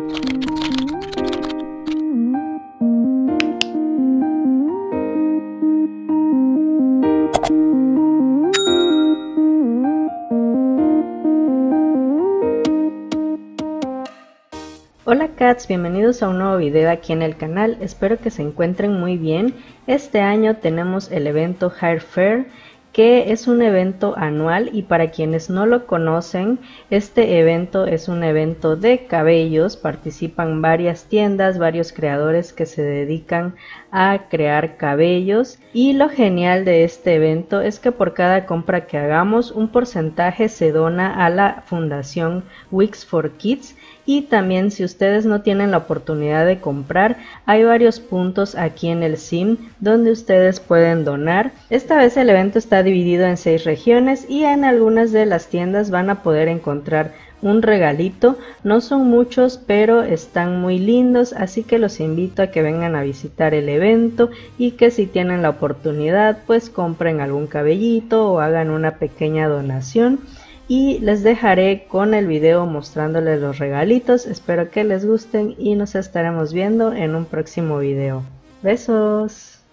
Hola cats, bienvenidos a un nuevo video aquí en el canal, espero que se encuentren muy bien. Este año tenemos el evento Hair Fair, que es un evento anual, y para quienes no lo conocen, este evento es un evento de cabellos. Participan varias tiendas, varios creadores que se dedican a crear cabellos, y lo genial de este evento es que por cada compra que hagamos un porcentaje se dona a la fundación Wigs for Kids. Y también, si ustedes no tienen la oportunidad de comprar, hay varios puntos aquí en el sim donde ustedes pueden donar. Esta vez el evento está dividido en 6 regiones y en algunas de las tiendas van a poder encontrar un regalito. No son muchos, pero están muy lindos, así que los invito a que vengan a visitar el evento y que si tienen la oportunidad pues compren algún cabellito o hagan una pequeña donación. Y les dejaré con el video mostrándoles los regalitos. Espero que les gusten y nos estaremos viendo en un próximo video. Besos.